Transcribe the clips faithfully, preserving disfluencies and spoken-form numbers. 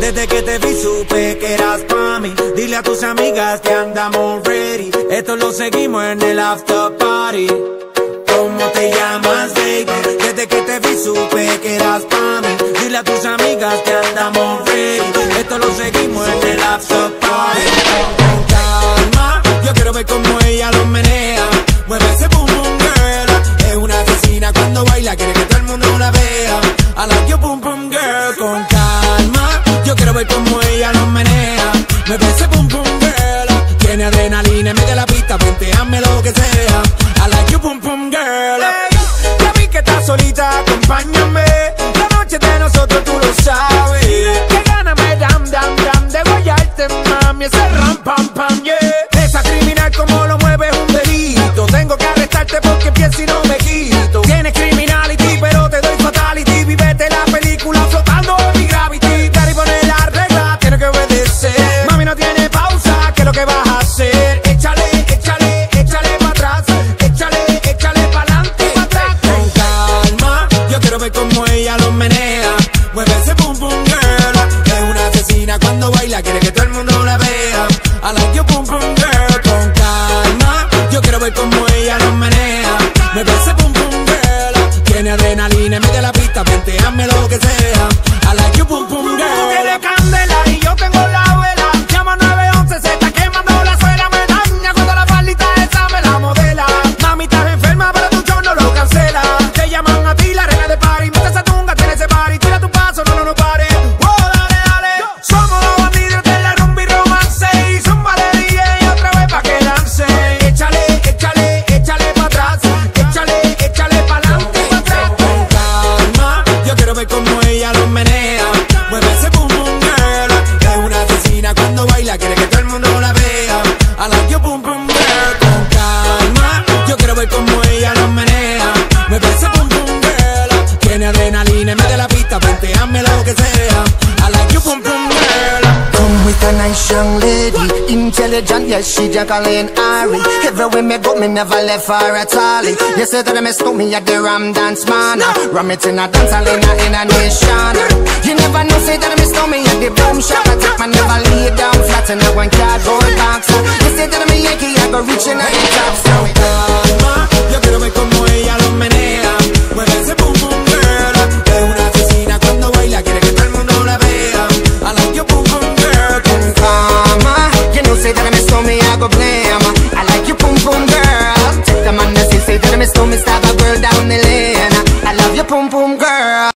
Desde que te vi supe que eras pa' mí. Dile a tus amigas que andamos ready. Esto lo seguimos en el after party. ¿Cómo te llamas, baby? Desde que te vi supe que eras pa' mí. Dile a tus amigas que andamos ready. Esto lo seguimos en el after party. Con calma, yo quiero ver cómo ella lo menea. Mueve ese boom boom girl. Es una asesina cuando baila, quiere que todo el mundo la vea. I like your boom boom girl. Con calma, yo quiero ver cómo ella lo menea. Mueve ese boom boom girl. Tiene adrenalina, mete la pista, venteame lo que sea. I like your boom boom girl. Hey, ya vi que estás solita, acompáñame. La noche de nosotros tú lo sabes. Que gana me dam dam dam de guayarte, mami. Ese ram pam pam, yeah. Esa criminal como lo mueve es un delito. Tengo que arrestarte porque pienso y no me quito. Tienes criminality, pero te doy fatality. Vivete la película flotando en mi gravity. Cari pone la regla, tiene que obedecer. Mami no tiene pausa, ¿qué es lo que vas a hacer? Échale, échale, échale pa' atrás. Échale, échale pa'lante, pa' atrás. Con calma, yo quiero ver cómo ella lo menea. Mueve ese boom boom girl. Es una asesina cuando baila, quiere que todo el mundo la vea. I like your boom boom girl. Con calma, yo quiero ver cómo ella lo menea. Mueve ese boom boom girl. Tiene adrenalina, mete la pista, venteame lo que sea. I like your boom boom girl. Tú tienes candela y yo tengo la vela. Llama nueve once, se está quemando la suela. Me daña cuando la palita esa me la modela. Mami, estás enferma, pero tu show no lo cancela. Te llaman a ti la reina de party. Mete esa tunga, tiene ese party. Tira tu paso, no, no, no pare. Oh, dale, dale. Somos los bandidos de la rumba y romance. Y zumba de D J y otra vez pa' que lance. Échale, échale, échale pa' atrás. Échale, échale pa'lante, pa' atrás. Con calma, yo quiero ver cómo ella lo menea. Mueve ese boom boom girl. Es una asesina cuando baila, quiere que todo el mundo la vea. I like your boom boom girl. Con calma, yo quiero ver cómo ella lo menea. Mueve ese boom boom girl. Tiene adrenalina, mete la pista, venteame lo que sea. I like your boom boom girl. Come with a nice young lady, intelligent, yes, she Jacqueline Ari. Everywhere me go, me never left her at all. You say that me stole me at the Ram Dance Man. Ram it in a dance hall in a, in a nation. You never know, say that me stole me at the Boom Shop. I take my never lay down flat in a one cardboard box. You say that me Yankee, I go reaching at the top. So calma, yo quiero ver cómo ella lo menea. Mueve ese boom boom girl. Es una asesina cuando baila, quiere que todo el mundo la vea. I like your boom boom girl. Con calma, you know say that me stole me, I go blame. I like your boom boom girl. Take the man that say that me stole me, stab a girl down the lane. I love your boom boom girl.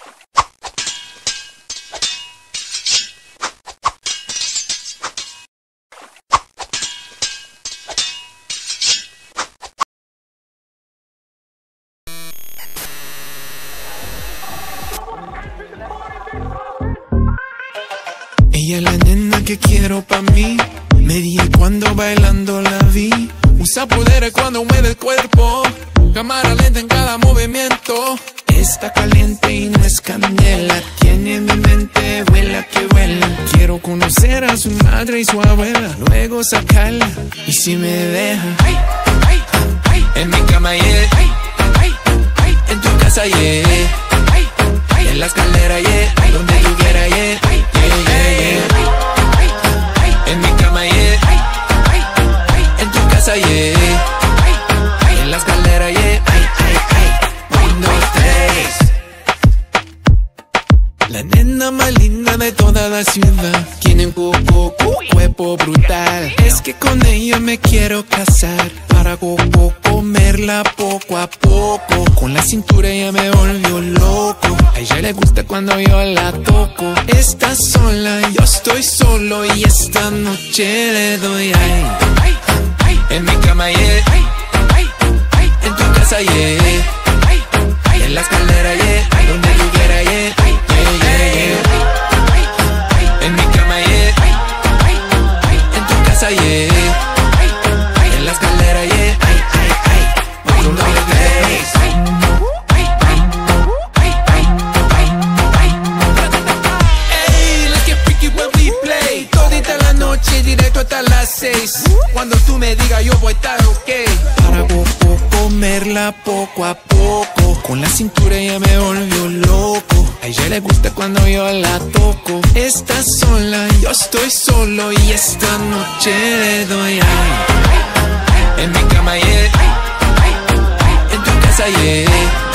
Ella es la nena que quiero pa' mí. Me dije cuando bailando la vi. Usa poderes cuando mueve el cuerpo. Cámara lenta en cada movimiento. Está caliente y no es candela. Tiene mi mente, vuela que vuela. Quiero conocer a su madre y su abuela. Luego sacarla y si me deja ay, ay, ay, en mi cama, yeah. Ay, ay, ay, en tu casa, yeah. Ay, ay, en la escalera, yeah. Ay, donde tú quieras, yeah. Ay, yeah, yeah, yeah. En mi cama, yeah. Ay, ay, ay, en tu casa, yeah. Ay, ay, en la escalera, yeah. Ay, ay, ay. Un, dos, tres. La nena más linda de toda la ciudad. Tiene un cuco, cuerpo brutal. Es que con ella me quiero casar. Para coco, comerla poco a poco. Con la cintura ella me volvió loco. A ella le gusta cuando yo la toco. Está sola, yo estoy solo. Y esta noche le doy ay, ay, ay. En mi cama, yeah. Ay, ay, ay. En tu casa, yeah. Ay, ay. En la escalera, yeah. Ay, donde tú quieras, yeah. Ay, yeah, yeah, yeah. En mi cama, yeah. Ay, ay, ay. En tu casa, yeah. Ay, ay. En la escalera, yeah. Ay, ay, ay. Uno, dos, tres. Ey, let's get freaky when we play. Todita la noche, directo hasta las seis. Cuando tú me digas yo voy a estar ok. Para poco, comerla poco a poco. Con la cintura ella me volvió loco. A A ella le gusta cuando yo la toco. Está sola, yo estoy solo y esta noche le doy ay. En mi cama, yeah. En tu casa, yeah.